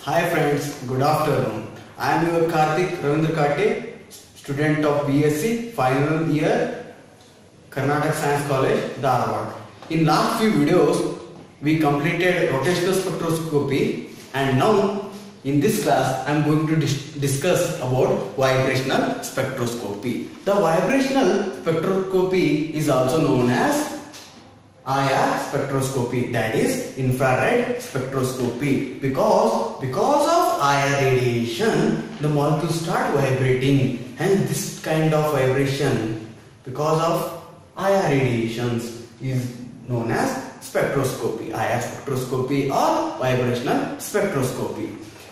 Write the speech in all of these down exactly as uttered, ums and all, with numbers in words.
Hi friends, good afternoon. I am your Karthik Ravindra Kate, student of B S c final year, Karnataka Science College, Dharwad. In last few videos, we completed rotational spectroscopy, and now in this class I am going to dis discuss about vibrational spectroscopy. The vibrational spectroscopy is also known as I R spectroscopy, that is infrared spectroscopy, because because of I R radiation the molecules start vibrating, and this kind of vibration because of I R radiations is known as spectroscopy, I R spectroscopy or vibrational spectroscopy.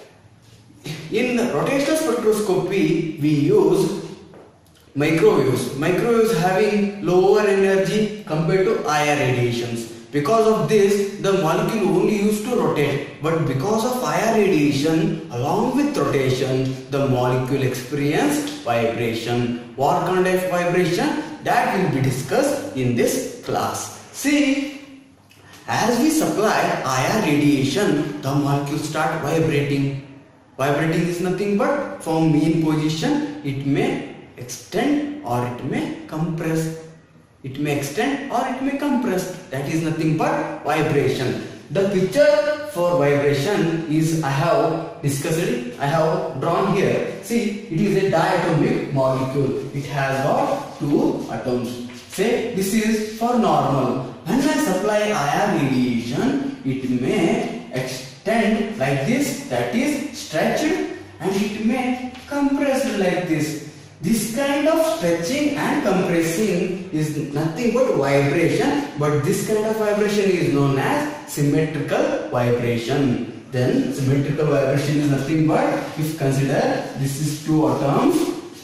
In rotational spectroscopy we use microwaves. Microwaves having lower energy compared to I R radiations. Because of this, the molecule only used to rotate, but because of I R radiation, along with rotation, the molecule experienced vibration. What kind of vibration? That will be discussed in this class. See, as we supply I R radiation, the molecules start vibrating. Vibrating is nothing but from mean position, it may extend or it may compress. It may extend or it may compress. That is nothing but vibration. The picture for vibration is I have discussed it. I have drawn here. See, it is a diatomic molecule. It has got two atoms. Say this is for normal. When I supply I R radiation, it may extend like this, that is stretched, and it may compress like this. This kind of stretching and compressing is nothing but vibration, but this kind of vibration is known as symmetrical vibration. Then symmetrical vibration is nothing but, if consider this is two atoms,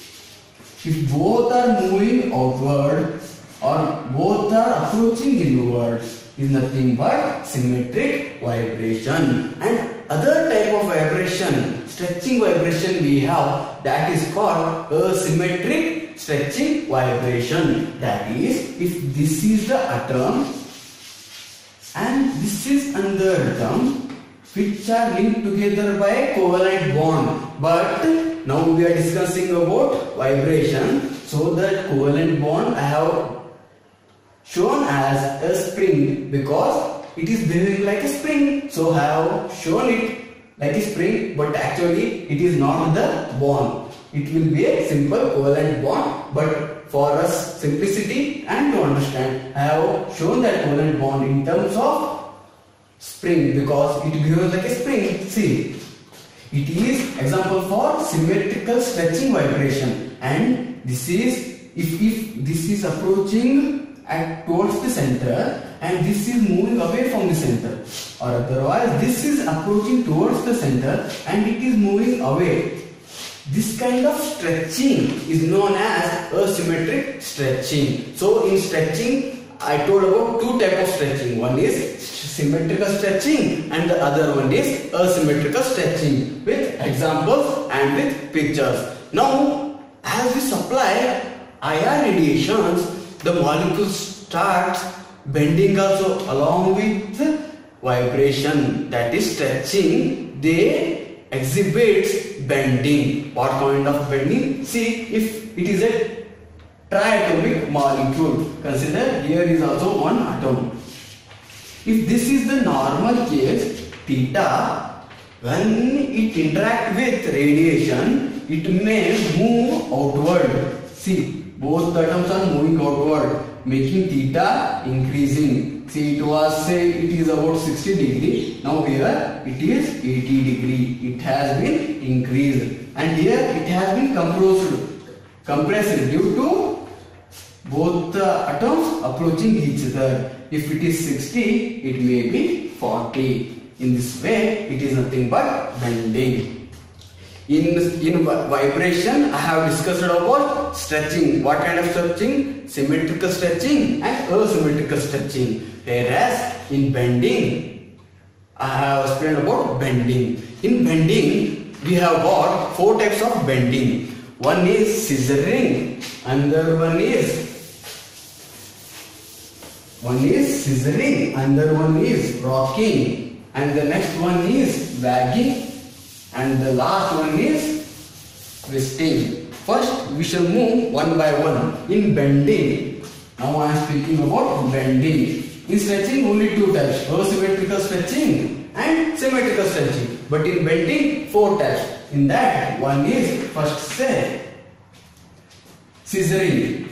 if both are moving outward or both are approaching inward, is nothing but symmetric vibration. And other type of vibration, stretching vibration we have, that is called asymmetric stretching vibration. That is, if this is the atom and this is another atom which are linked together by a covalent bond, but now we are discussing about vibration, so that covalent bond I have shown as a spring because it is behaving like a spring, so I have shown it like a spring, but actually it is not the bond. It will be a simple covalent bond, but for us simplicity and to understand, I have shown that covalent bond in terms of spring because it behaves like a spring. See, it is example for symmetrical stretching vibration, and this is if, if this is approaching at towards the center and this is moving away from the center, or otherwise this is approaching towards the center and it is moving away. This kind of stretching is known as asymmetric stretching. So in stretching I told about two types of stretching. One is symmetrical stretching and the other one is asymmetrical stretching, with examples and with pictures. Now as we supply I R radiations, the molecules start bending also along with the vibration, that is stretching. They exhibit bending. What kind of bending? See, if it is a triatomic molecule, consider here is also one atom. If this is the normal case, theta, when it interact with radiation, it may move outward. See, both the atoms are moving outward, making theta increasing. See, it was say it is about sixty degree. Now here it is eighty degree. It has been increased, and here it has been compressed. Compressed due to both the atoms approaching each other. If it is sixty, it may be forty. In this way, it is nothing but bending. In, in vibration, I have discussed about stretching. What kind of stretching? Symmetrical stretching and asymmetrical stretching. Whereas in bending, I have explained about bending. In bending, we have got four types of bending. One is scissoring, another one is one is scissoring, another one is rocking, and the next one is wagging, and the last one is twisting. First we shall move one by one. In bending, now I am speaking about bending. In stretching only two types, asymmetrical stretching and symmetrical stretching. But in bending, four types. In that, one is first say scissoring.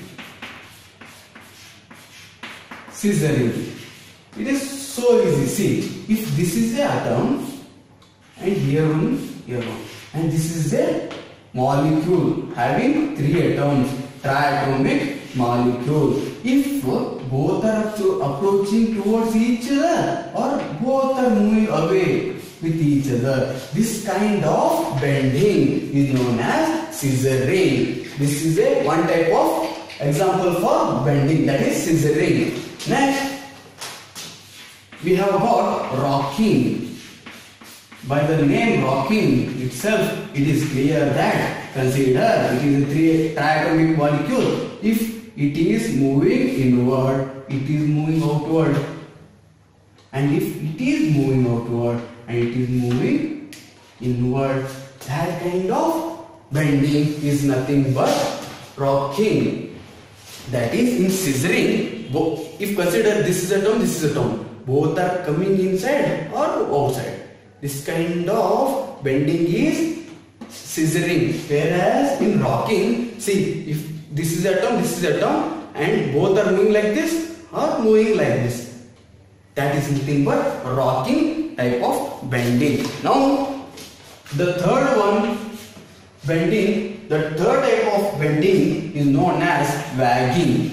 Scissoring. It is so easy. See, if this is a atom and here one, here one, and this is a molecule having three atoms, triatomic molecule. If both are approaching towards each other or both are moving away with each other, this kind of bending is known as scissoring. This is a one type of example for bending, that is scissoring. Next, we have got rocking. By the name rocking itself, it is clear that consider it is a three triatomic molecule. If it is moving inward, it is moving outward, and if it is moving outward and it is moving inward, that kind of bending is nothing but rocking. That is in scissoring. If consider this is a term, this is a term, both are coming inside or outside, this kind of bending is scissoring. Whereas in rocking, see, if this is a term, this is a term, and both are moving like this or moving like this, that is nothing but rocking type of bending. Now the third one, bending, the third type of bending is known as wagging.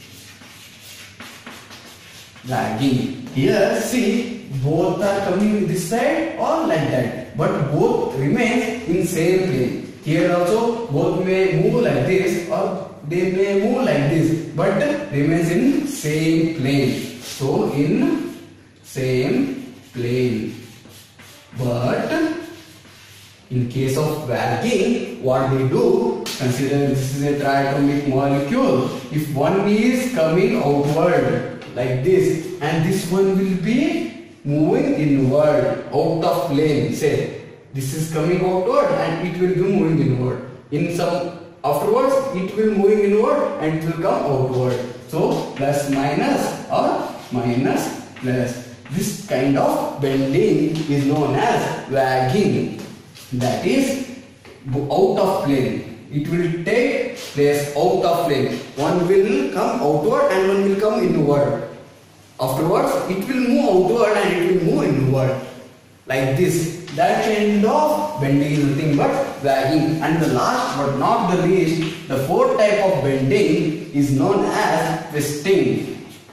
Wagging. Here see, both are coming this side or like that, but both remain in same plane. Here also both may move like this or they may move like this, but remains in same plane. So in same plane. But in case of wagging, what we do, consider this is a triatomic molecule. If one is coming outward like this and this one will be moving inward, out of plane, say this is coming outward and it will be moving inward. In some afterwards it will moving inward and it will come outward. So plus minus or minus plus. This kind of bending is known as wagging. That is out of plane. It will take place out of plane. One will come outward and one will come inward. Afterwards it will move outward and it will move inward. Like this. That kind of bending is nothing but wagging. And the last but not the least, the fourth type of bending is known as twisting.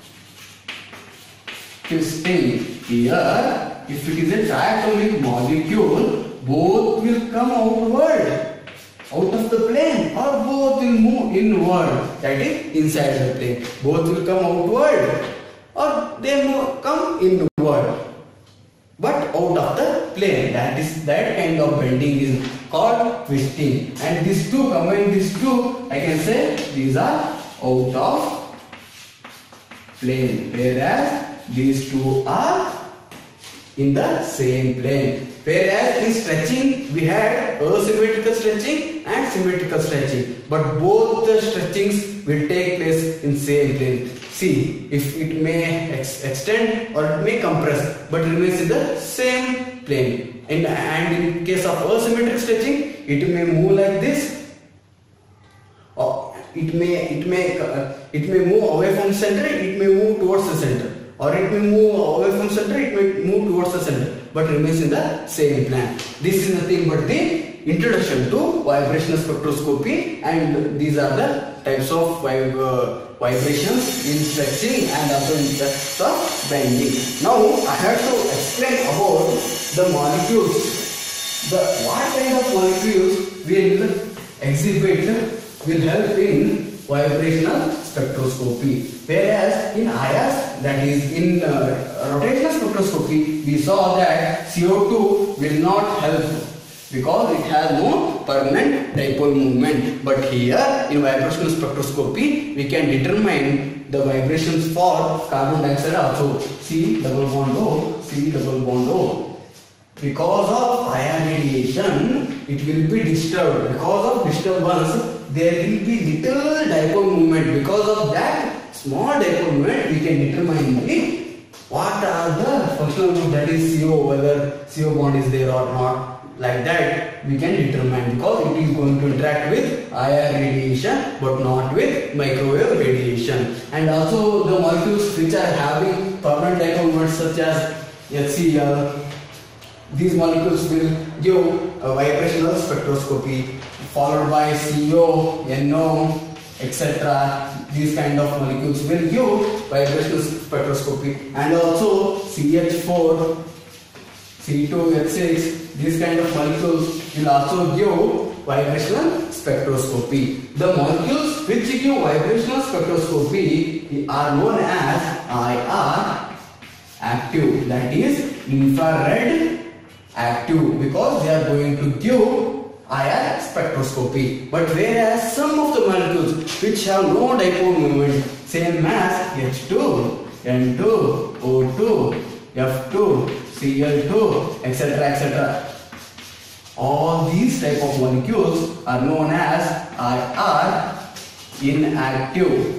Twisting. Here, if it is a triatomic molecule, both will come outward, out of the plane, or both will move inward, that is inside the plane. Both will come outward or they move, come inward, but out of the plane. That is that kind of bending is called twisting. And these two, combine these two, I can say these are out of plane, whereas these two are in the same plane. Whereas in stretching we had asymmetrical stretching and symmetrical stretching, but both the stretchings will take place in same plane. See, if it may ex extend or it may compress, but remains in the same plane. And, and in case of asymmetric stretching, it may move like this, or it may it may uh, it may move away from the center, it may move towards the center. Or it may move away from center, it may move towards the center, but remains in the same plane. This is nothing but the introduction to vibrational spectroscopy, and these are the types of vib uh, vibrations in stretching and also in types of bending. Now I have to explain about the molecules. The what kind of molecules will exhibit will help in vibrational spectroscopy. Whereas in I R, that is in uh, rotational spectroscopy, we saw that C O two will not help because it has no permanent dipole movement. But here in vibrational spectroscopy, we can determine the vibrations for carbon dioxide also. C double bond O, C double bond O. Because of higher radiation, it will be disturbed. Because of disturbance, there will be little dipole moment. Because of that small dipole moment, we can determine the what are the functional group, that is C O, whether C O bond is there or not. Like that we can determine, because it is going to interact with higher radiation but not with microwave radiation. And also the molecules which are having permanent dipole moments such as H C l, these molecules will give a vibrational spectroscopy, followed by C O, N O, et cetera. These kind of molecules will give vibrational spectroscopy, and also C H four, C two H six, these kind of molecules will also give vibrational spectroscopy. The molecules which give vibrational spectroscopy are known as I R active, that is infrared active, because they are going to give I R spectroscopy. But whereas some of the molecules which have no dipole moment, same as H two, N two, O two, F two, C l two, et cetera, et cetera. All these type of molecules are known as I R inactive,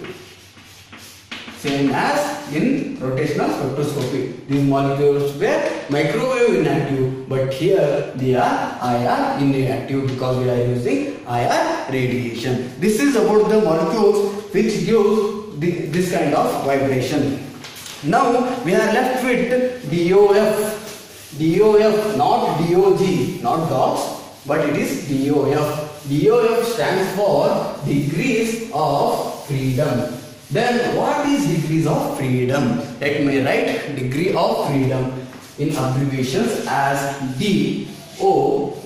same as in rotational spectroscopy. These molecules were microwave inactive, but here they are I R inactive because we are using I R radiation. This is about the molecules which give the, this kind of vibration. Now we are left with D O F. D O F, not D O G, not dots, but it is D O F. D O F stands for degrees of freedom. Then what is degrees of freedom? Let me write degree of freedom in abbreviations as D O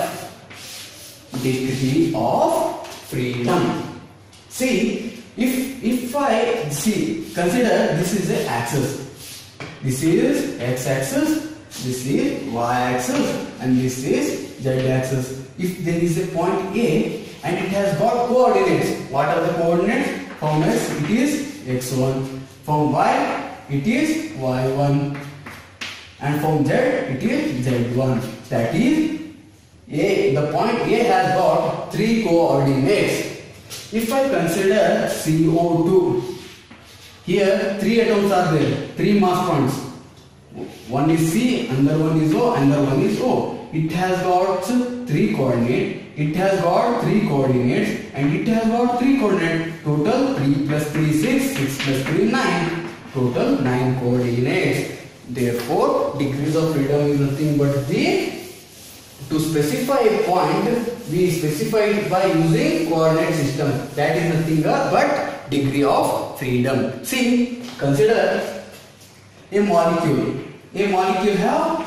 F. Degree of freedom. See, if if I see, consider this is an axis. This is x-axis. This is y-axis and this is z-axis. If there is a point A and it has got coordinates, what are the coordinates? From x it is x one, from y it is y one, and from z it is z one. That is, A, the point A has got three coordinates. If I consider C O two, here three atoms are there, three mass points. One is C, another one is O, another one is O. It has got three coordinates, it has got three coordinates, and it has got three coordinates. Total three plus three, six, six plus three, nine. Total nine coordinates. Therefore, degrees of freedom is nothing but the, to specify a point, we specify it by using coordinate system. That is nothing but degree of freedom. See, consider a molecule. A molecule have,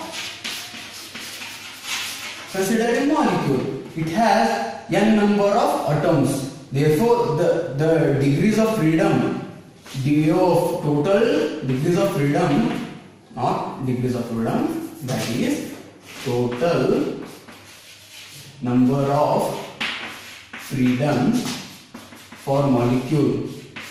consider a molecule. It has n number of atoms. Therefore, the, the degrees of freedom, D O of total degrees of freedom, not degrees of freedom, that is total number of freedom for molecule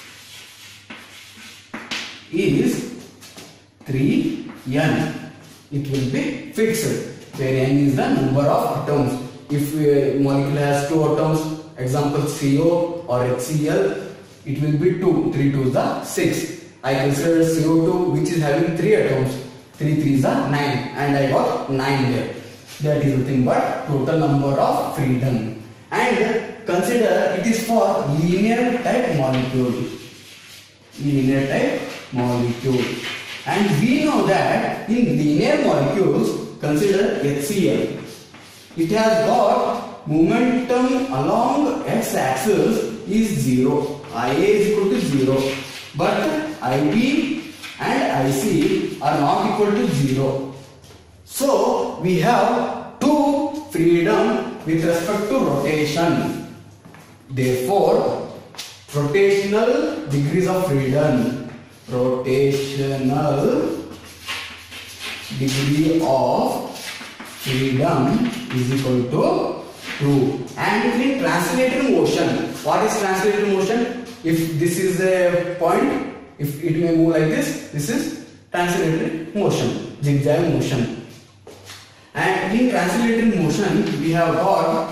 is three n. It will be fixed, where n is the number of atoms. If a molecule has two atoms, example C O or H C l, it will be two. three two is the six. I consider C O two which is having three atoms. three three is the nine, and I got nine there. That is nothing but total number of freedom. And consider it is for linear type molecule. Linear type molecule. And we know that in linear molecules, consider H C l. It has got momentum along x-axis is zero. I A is equal to zero. But I B and I C are not equal to zero. So we have two freedom with respect to rotation. Therefore, rotational degrees of freedom. Rotational degree of freedom is equal to two. And in translated motion, what is translated motion? If this is a point, if it may move like this, this is translated motion, zigzag motion. And in translated motion, we have got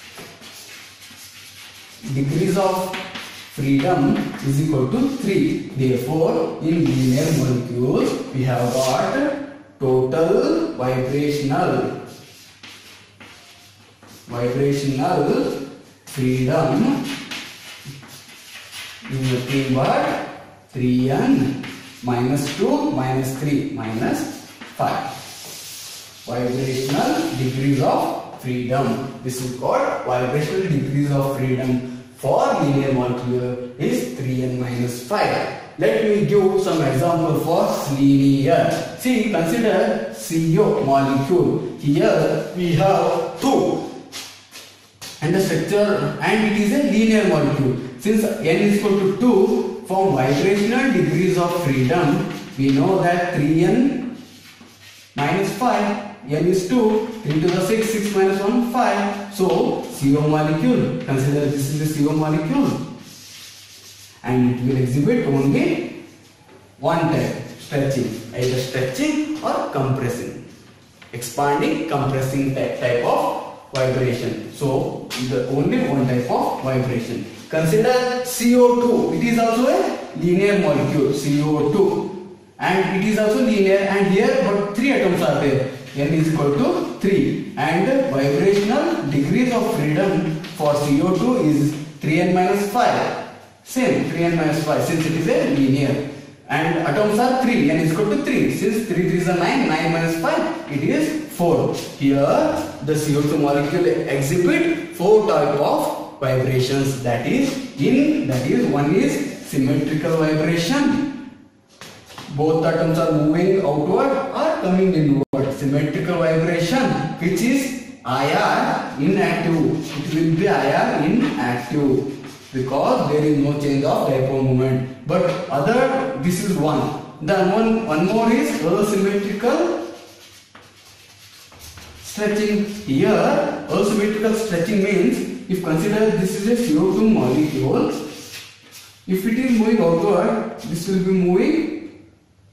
degrees of freedom is equal to three. Therefore, in linear molecules, we have got total vibrational vibrational freedom is nothing but three n minus two minus three minus five. Vibrational degrees of freedom. This is called vibrational degrees of freedom for linear molecule is three n minus five. Let me give some example for linear. See, consider C O molecule. Here we have two. And the structure, and it is a linear molecule. Since n is equal to two, from vibrational degrees of freedom, we know that three n minus five, n is two, three to the six, six minus one, five. So, C O molecule, consider this is the C O molecule. And it will exhibit only one type, stretching, either stretching or compressing. Expanding, compressing type, type of vibration. So, the only one type of vibration. Consider C O two. It is also a linear molecule, C O two, and it is also linear. And here, but three atoms are there. N is equal to three, and vibrational degrees of freedom for C O two is three n minus five. Same, three n minus five, since it is a linear. And atoms are three, n is equal to three. Since three threes are nine, nine minus five, it is four. Here, the C O two molecule exhibit four type of vibrations. That is, in that is one is symmetrical vibration. Both atoms are moving outward or coming inward. Symmetrical vibration, which is I R inactive. It will be I R inactive because there is no change of dipole moment. But other, this is one. Then one, one more is asymmetrical stretching. Here, asymmetrical stretching means, if consider this is a C O two molecule, if it is moving outward, this will be moving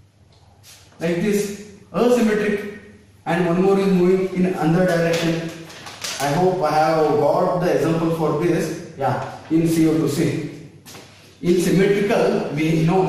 like this, asymmetric, and one more is moving in another direction. I hope I have got the example for this. Yeah, in C O two, see. In symmetrical, we know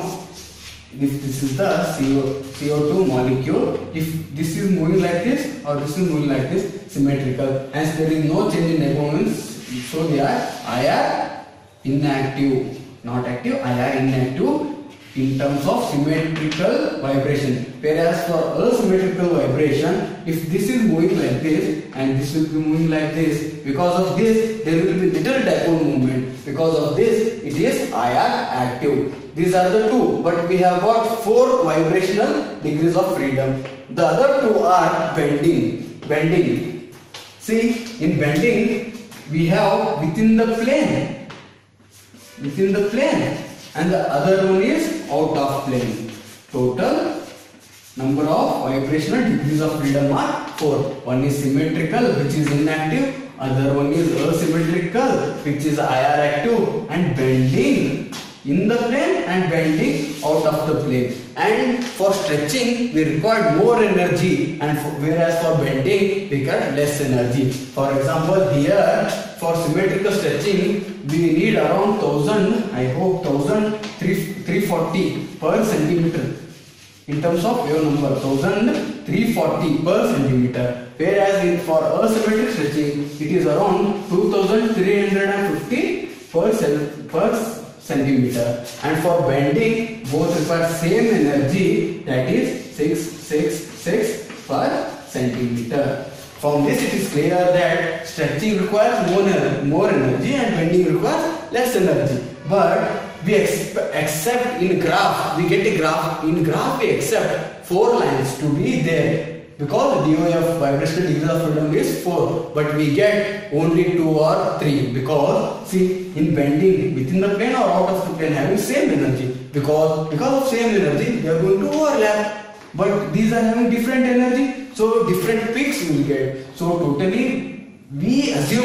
if this is the C O two molecule, if this is moving like this or this is moving like this, symmetrical, hence there is no change in dipole moments, so they are I R inactive, not active, I R inactive in terms of symmetrical vibration. Whereas for asymmetrical vibration, if this is moving like this and this will be moving like this, because of this there will be little dipole movement. Because of this, it is I R active. These are the two, but we have got four vibrational degrees of freedom. The other two are bending. Bending. See, in bending, we have within the plane. Within the plane. And the other one is out of plane. Total number of vibrational degrees of freedom are four. One is symmetrical, which is inactive. Other one is asymmetrical, which is I R active, and bending in the plane and bending out of the plane. And for stretching, we require more energy, and for, whereas for bending, we get less energy. For example, here for symmetrical stretching, we need around thousand. I hope thousand three forty per centimeter. In terms of wave number, thousand three forty per centimeter. Whereas in for asymmetric stretching, it is around two thousand three hundred fifty per per centimeter. And for bending, both require same energy, that is six six six per centimeter. From this, it is clear that stretching requires more more energy and bending requires less energy. But we accept in graph, we get a graph. In graph, we accept four lines to be there. Because the D O of vibrational degrees of freedom is four, but we get only two or three. Because see, in bending within the plane or out of the plane having same energy. Because because of same energy, they are going to overlap. But these are having different energy, so different peaks we will get. So totally, we assumed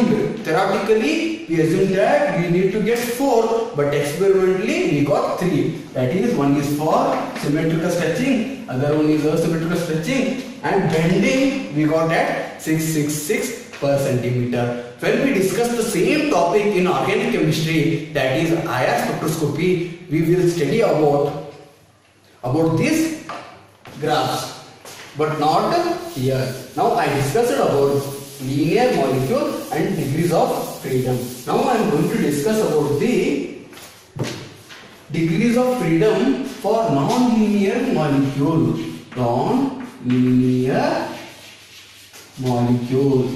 theoretically we assume that we need to get four, but experimentally we got three. That is, one is for symmetrical stretching, other one is asymmetrical stretching, and bending we got at six hundred sixty-six per centimeter. When we discuss the same topic in organic chemistry, that is I R spectroscopy, we will study about about these graphs, but not here. Now I discussed about linear molecule and degrees of freedom. Now I am going to discuss about the degrees of freedom for non-linear molecule. Non-linear molecule.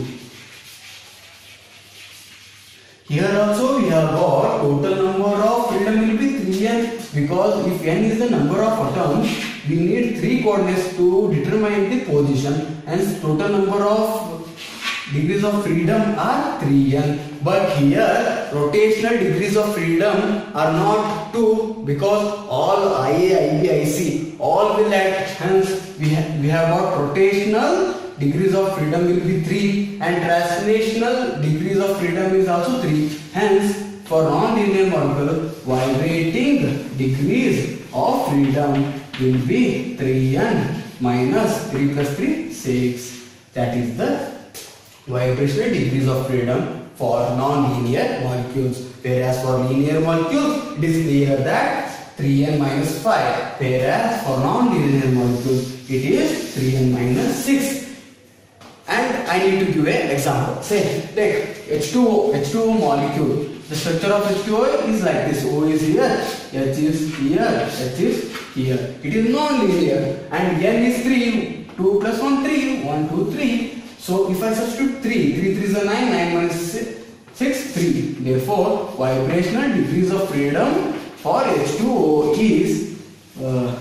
Here also we have got total number of freedom will be three n, because if n is the number of atoms, we need three coordinates to determine the position, and total number of degrees of freedom are three n. But here rotational degrees of freedom are not two, because all I A, I B, I C all will act. Hence we, ha we have got rotational degrees of freedom will be three, and translational degrees of freedom is also three. Hence for non-linear molecule, vibrating degrees of freedom will be three n minus three plus three, six. That is the vibrational degrees of freedom for non-linear molecules. Whereas for linear molecules, it is clear that three n minus five. Whereas for non-linear molecules, it is three n minus six. And I need to give an example. Say, take H two O, H two O molecule. The structure of H two O is like this. O is here, H is here, H is here. It is non-linear, and N is three. two plus one, three. one, two, three. So if I substitute three, three, three is a nine, nine minus six, three. Therefore, vibrational degrees of freedom for H two O is uh,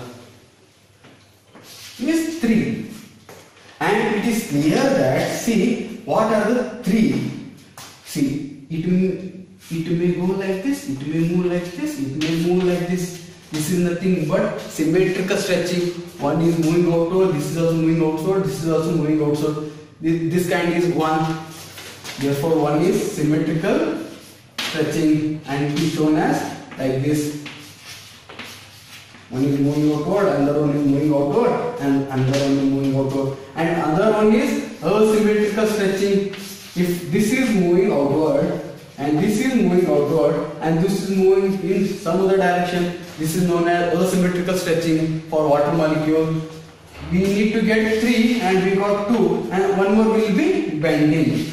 is three. And it is clear that, see, what are the three? See, it may, it may go like this, it may move like this, it may move like this. This is nothing but symmetrical stretching. One is moving outward, this is also moving outward, this is also moving outward. This, this kind is one. Therefore, one is symmetrical stretching, and it is shown as like this. One is moving outward, another one is moving outward, and another one is moving outward. And another one is asymmetrical stretching. If this is moving outward, and this is moving outward, and this is moving in some other direction, this is known as asymmetrical stretching for water molecule. We need to get three, and we got two, and one more will be bending.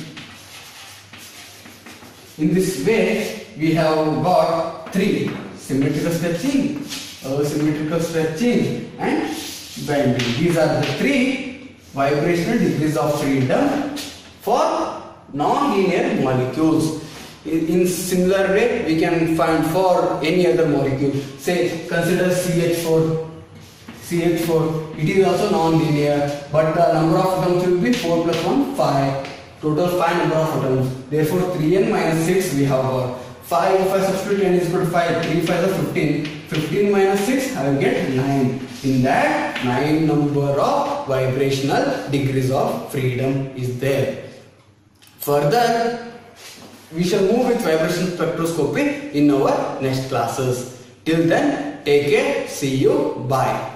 In this way, we have got three: symmetrical stretching, asymmetrical stretching, and bending. These are the three vibrational degrees of freedom for non-linear molecules. In, in similar way, we can find for any other molecule. Say, consider C H four. C H four. It is also non-linear, but the number of atoms will be four plus one, five. Total five number of atoms. Therefore, three n minus six we have got. five, if I substitute n is equal to five, three five is fifteen. fifteen minus six, I will get nine. In that, nine number of vibrational degrees of freedom is there. Further, we shall move with vibration spectroscopy in our next classes. Till then, take care, see you, bye.